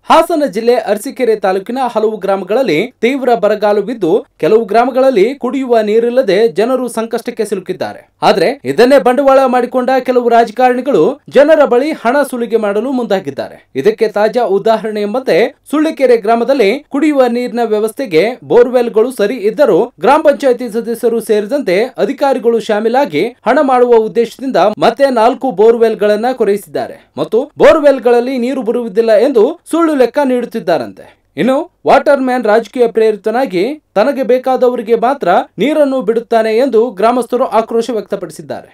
ಹಾಸನ ಜಿಲ್ಲೆ ಅರಸೀಕೆರೆ ತಾಲೂಕಿನ ಹಲವು ಗ್ರಾಮಗಳಲ್ಲಿ ತೀವ್ರ ಬರಗಾಲು ಬಿದ್ದು ಕೆಲವು ಗ್ರಾಮಗಳಲ್ಲಿ ಕುಡಿಯುವ ನೀರಿಲ್ಲದೆ ಜನರು ಸಂಕಷ್ಟಕ್ಕೆ ಸಿಲುಕಿದ್ದಾರೆ. ಆದರೆ ಇದನ್ನೇ ಬಂಡವಾಳ ಮಾಡಿಕೊಂಡ ಕೆಲವು ರಾಜಕಾರಣಿಗಳು ಜನರ ಬಳಿ ಹಣ ಸುಲಿಗೆ ಮಾಡಲು ಮುಂದಾಗಿದ್ದಾರೆ. ಇದಕ್ಕೆ ತಾಜಾ ಉದಾಹರಣೆ ಎಂಬಂತೆ ಸುಳ್ಳಿಕೆರೆ ಗ್ರಾಮದಲ್ಲಿ ಕುಡಿಯುವ ನೀರಿನ ವ್ಯವಸ್ಥೆಗೆ ಬೋರ್ವೆಲ್ಗಳು ಸರಿ ಇದ್ದರೂ ಗ್ರಾಮ ಪಂಚಾಯಿತಿ ಸದಸ್ಯರು ಸೇರಿದಂತೆ ಅಧಿಕಾರಿಗಳು ಶಾಮೀಲಾಗಿ ಹಣ ಮಾಡುವ ಉದ್ದೇಶದಿಂದ ಮತ್ತೆ 4 ಬೋರ್ವೆಲ್ಗಳನ್ನ ಕೊರೆಯಿಸಿದ್ದಾರೆ ಮತ್ತು ಬೋರ್ವೆಲ್ಗಳಲ್ಲಿ ನೀರು ಬರುವುದಿಲ್ಲ ಎಂದು ಸುಳ್ಳು ಲೆಕ್ಕ ನೀಡುತ್ತಿದ್ದಾರಂತೆ. ಇನ್ನು ವಾಟರ್ ಮ್ಯಾನ್ ರಾಜಕೀಯ ಪ್ರೇರಿತನಾಗಿ ತನಗೆ ಬೇಕಾದವರಿಗೆ ಮಾತ್ರ ನೀರನ್ನು ಬಿಡುತ್ತಾನೆ ಎಂದು ಗ್ರಾಮಸ್ಥರು ಆಕ್ರೋಶ ವ್ಯಕ್ತಪಡಿಸಿದ್ದಾರೆ.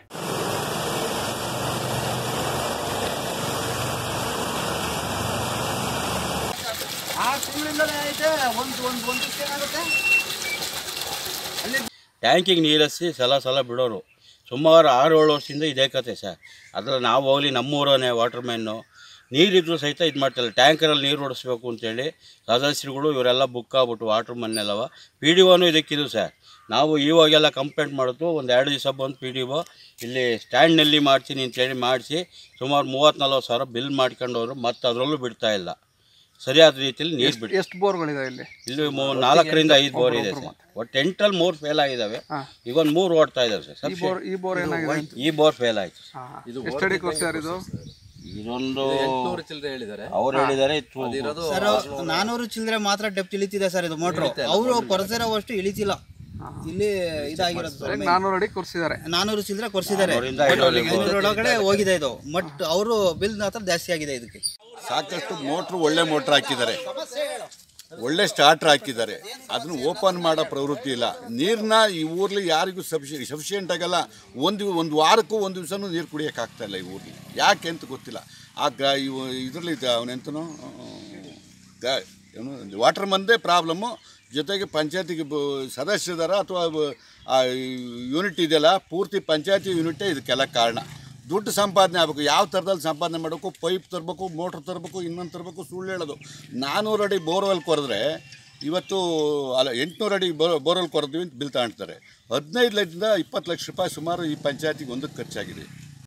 ಟ್ಯಾಂಕಿಗೆ ನೀರಿಸಿ ಸಲ ಬಿಡೋರು ಸುಮಾರು 6-7 ವರ್ಷದಿಂದ ಇದೇ ಕತೆ ಸರ್. ಅದ್ರಲ್ಲಿ ನಾವು ಹೋಗಲಿ ನಮ್ಮೂರನೇ ವಾಟರ್ ಮ್ಯಾನು ನೀರಿದ್ರು ಸಹಿತ ಇದು ಮಾಡ್ತಿಲ್ಲ. ಟ್ಯಾಂಕರಲ್ಲಿ ನೀರು ಓಡಿಸ್ಬೇಕು ಅಂತೇಳಿ ಸದಸ್ಯರುಗಳು ಇವರೆಲ್ಲ ಬುಕ್ ಆಗ್ಬಿಟ್ಟು ವಾಟರ್ ಮ್ಯಾನ್ನೆಲ್ಲವ ಪಿ ಡಿ ಒನೂ ಇದಕ್ಕಿದು ಸರ್. ನಾವು ಇವಾಗೆಲ್ಲ ಕಂಪ್ಲೇಂಟ್ ಮಾಡಿದ್ರು. 1-2 ದಿವಸ ಬಂದು ಪಿ ಡಿ ಒ ಇಲ್ಲಿ ಸ್ಟ್ಯಾಂಡ್ನಲ್ಲಿ ಮಾಡ್ತೀನಿ ಅಂತೇಳಿ ಮಾಡಿಸಿ ಸುಮಾರು 30-40 ಸಾವಿರ ಬಿಲ್ ಮಾಡ್ಕೊಂಡವರು ಮತ್ತು ಅದರಲ್ಲೂ ಬಿಡ್ತಾ ಇಲ್ಲ ಸರಿಯಾದ ರೀತಿಯಲ್ಲಿ ನೀರು ಬಿಟ್ಟು. ಎಷ್ಟು ಬೋರ್ಗಳಿದಾವೆ ಇಲ್ಲಿ? 4ರಿಂದ 5 ಬೋರ್ ಇದೆ ಸರ್. ಒಟ್ಟು 8ರಲ್ಲಿ 3 ಫೇಲ್ ಆಗಿದ್ದಾವೆ. ಈಗ ಒಂದು 3 ಓಡ್ತಾ ಇದ್ದಾವೆ ಸರ್. ಈ ಬೋರ್ ಫೇಲ್ ಆಯ್ತು. ಇದೊಂದು ಅವ್ರು ಹೇಳಿದ್ದಾರೆ 400 ಚಿಲ್ಲರೆ ಮಾತ್ರ ಡೆಪ್ತ್ ಇಳಿತಿದೆ ಸರ್. ಇದು ಮೋಟ್ರು ಅವರು ಕೊರಸಿರೋವಷ್ಟು ಇಳಿತಿಲ್ಲ. ಇಲ್ಲಿ ಇದಾಗಿರೋದು 400 ಅಡಿ ಕೊರ್ಸಿದ್ದಾರೆ. 400 ಚಿಲ್ಲರೆ ಕೊರ್ಸಿದ್ದಾರೆ. 500 ಒಳಗಡೆ ಹೋಗಿದೆ ಇದು. ಬಟ್ ಅವರು ಬಿಲ್ ಮಾತ್ರ ಜಾಸ್ತಿ ಆಗಿದೆ. ಇದಕ್ಕೆ ಸಾಕಷ್ಟು ಮೋಟ್ರು ಒಳ್ಳೆ ಮೋಟ್ರ್ ಹಾಕಿದ್ದಾರೆ, ಒಳ್ಳೆ ಸ್ಟಾರ್ಟರ್ ಹಾಕಿದ್ದಾರೆ. ಅದನ್ನು ಓಪನ್ ಮಾಡೋ ಪ್ರವೃತ್ತಿ ಇಲ್ಲ. ನೀರನ್ನ ಈ ಊರ್ಲಿ ಯಾರಿಗೂ ಸಫಿಷಿಯೆಂಟ್ ಆಗಲ್ಲ. ಒಂದು ವಾರಕ್ಕೂ ಒಂದು ದಿವಸನೂ ನೀರು ಕುಡಿಯೋಕ್ಕಾಗ್ತಾ ಇಲ್ಲ ಈ ಊರಲ್ಲಿ. ಯಾಕೆ ಅಂತ ಗೊತ್ತಿಲ್ಲ. ಇದರಲ್ಲಿ ಅವನೆಂತನೋ ವಾಟರ್ ಮಂದೇ ಪ್ರಾಬ್ಲಮ್ಮು. ಜೊತೆಗೆ ಪಂಚಾಯತಿಗೆ ಸದಸ್ಯದಾರ ಅಥವಾ ಯೂನಿಟ್ ಇದೆಯಲ್ಲ, ಪೂರ್ತಿ ಪಂಚಾಯತಿ ಯೂನಿಟೇ ಇದಕ್ಕೆಲ್ಲ ಕಾರಣ. ದುಡ್ಡು ಸಂಪಾದನೆ ಆಗಬೇಕು. ಯಾವ ಥರದಲ್ಲಿ ಸಂಪಾದನೆ ಮಾಡಬೇಕು? ಪೈಪ್ ತರಬೇಕು, ಮೋಟ್ರ್ ತರಬೇಕು, ಇನ್ನೊಂದು ತರಬೇಕು. ಸುಳ್ಳು ಹೇಳೋದು. 400 ಅಡಿ ಬೋರ್ವೆಲ್ ಕೊರೆದ್ರೆ ಇವತ್ತು 800 ಅಡಿ ಬೋರ್ವೆಲ್ ಕೊರೆದ್ವಿ ಅಂತ ಬಿಲ್ ತಗೊಳ್ತಾರೆ. 15 ಲಕ್ಷದಿಂದ 20 ಲಕ್ಷ ರೂಪಾಯಿ ಸುಮಾರು ಈ ಪಂಚಾಯತಿಗೆ ಒಂದಕ್ಕೆ ಖರ್ಚಾಗಿದೆ.